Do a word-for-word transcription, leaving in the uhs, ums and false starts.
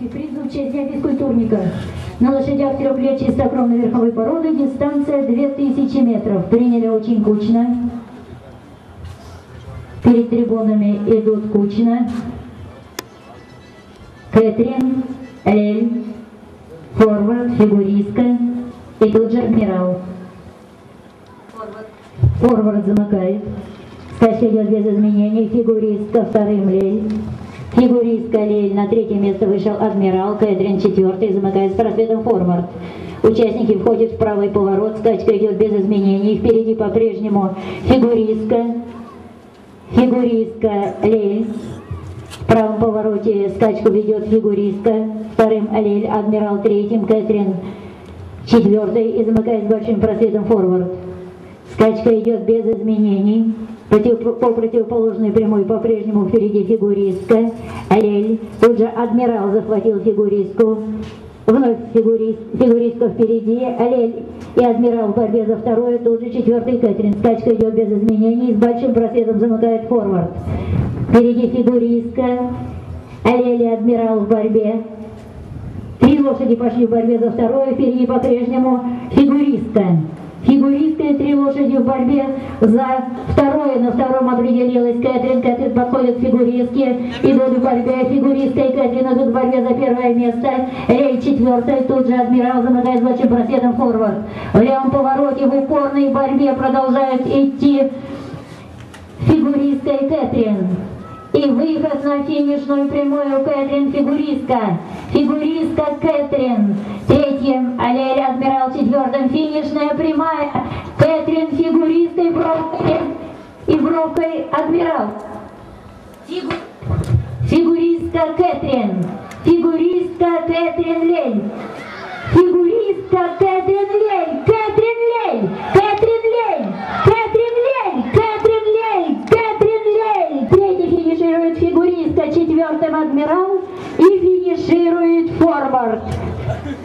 Третий приз в честь дня физкультурника. На лошадях трех лет чистокровной верховой породы, дистанция две тысячи метров. Приняли очень кучно. Перед трибунами идут кучно. Кэтрин, Эль, форвард, фигуристка и тут же адмирал. Форвард замыкает. Скачка идет без изменений. Фигуристка вторым Лель. Фигуристка Лель. На третье место вышел адмирал. Кэтрин четвертый. Замыкает с просветом форвард. Участники входят в правый поворот. Скачка идет без изменений. Впереди по-прежнему фигуристка. Фигуристка Лель. В правом повороте скачку ведет фигуристка. Вторым Лель. Адмирал третьим. Кэтрин четвертый. И замыкает с большим просветом форвард. Скачка идет без изменений. Против, по противоположной прямой по-прежнему впереди фигуристка. Лель. Тут же адмирал захватил фигуристку. Вновь фигурист, фигуристка впереди. Лель и адмирал в борьбе за второе. Тут же четвертый Кэтрин. Скачка идет без изменений. С большим просветом замыкает форвард. Впереди фигуристка. Лель и адмирал в борьбе. Три лошади пошли в борьбе за второе. Впереди по-прежнему фигуристка. Фигуристка и три лошади в борьбе за второе. На втором определилась Кэтрин. Кэтрин подходит к фигуристке. Идут в борьбе. Фигуристка и Кэтрин идут в борьбе за первое место. Рей четвертая. Тут же адмирал замыкает с большим просветом форвард. В левом повороте в упорной борьбе продолжают идти фигуристка и Кэтрин. И выход на финишную прямую Кэтрин фигуристка. Фигуристка Кэтрин. Третьим Лель адмирал четвертым. Финишная прямая. Кэтрин фигуристка и бровкой, и бровкой адмирал. Фигу... Фигуристка Кэтрин. Фигуристка Кэтрин Лель. Фигуристка Кэтрин Лель. Кэтрин Лель. Кэтрин Лель. Кэтрин Лель. Кэтрин Лель. Кэтрин Лель. Третий финиширует фигуристка, четвертым адмирал и финиширует форвард.